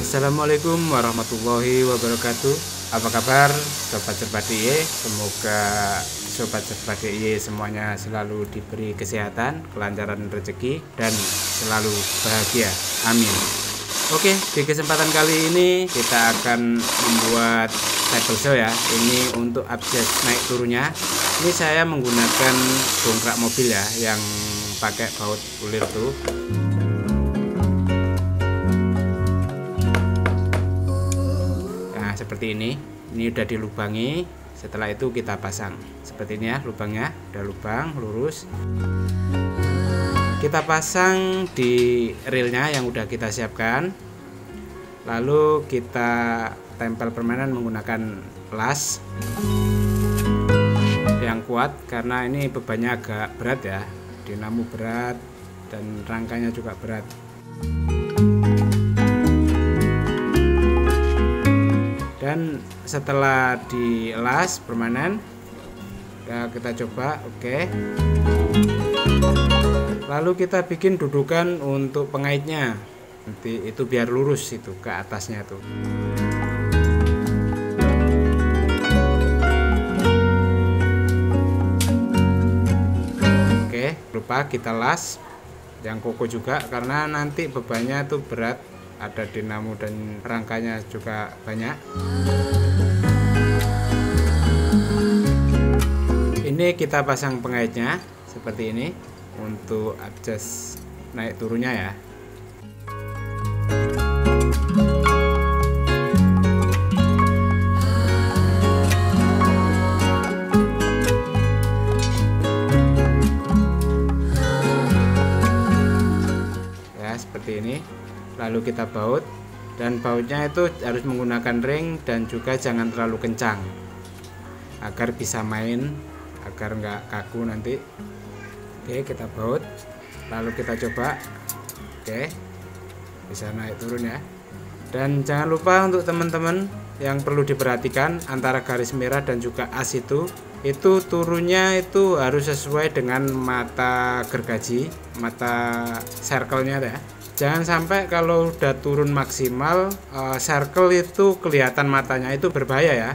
Assalamualaikum warahmatullahi wabarakatuh. Apa kabar Sobat Cerbat DIY? Semoga Sobat Cerbat DIY semuanya selalu diberi kesehatan, kelancaran rezeki, dan selalu bahagia. Amin. Oke, di kesempatan kali ini kita akan membuat table saw ya. Ini untuk adjust naik turunnya. Ini saya menggunakan dongkrak mobil ya, yang pakai baut ulir tuh. Nah, seperti ini udah dilubangi. Setelah itu kita pasang seperti ini ya, lubangnya udah lubang lurus. Kita pasang di reelnya yang udah kita siapkan, lalu kita tempel permanen menggunakan las yang kuat karena ini bebannya agak berat ya, dinamo berat dan rangkanya juga berat. Dan setelah dielas permanen, kita coba. Oke. Lalu kita bikin dudukan untuk pengaitnya, nanti itu biar lurus itu ke atasnya tuh. Oke, lupa kita las yang koko juga karena nanti bebannya tuh berat, ada dinamo dan rangkanya juga banyak. Ini kita pasang pengaitnya seperti ini untuk adjust naik turunnya ya. Ya, seperti ini. Lalu kita baut, dan bautnya itu harus menggunakan ring dan juga jangan terlalu kencang agar bisa main, agar nggak kaku nanti. Oke, kita baut, lalu kita coba. Oke, bisa naik turun ya. Dan jangan lupa untuk teman-teman yang perlu diperhatikan antara garis merah dan juga as itu turunnya itu harus sesuai dengan mata gergaji, mata circle-nya ya. Jangan sampai kalau udah turun maksimal circle itu kelihatan matanya, itu berbahaya ya.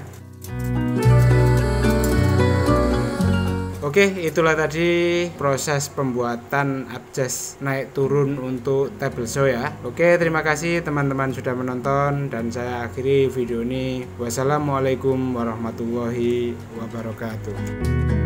Oke, itulah tadi proses pembuatan adjust naik turun untuk table saw ya. Oke, terima kasih teman-teman sudah menonton dan saya akhiri video ini. Wassalamualaikum warahmatullahi wabarakatuh.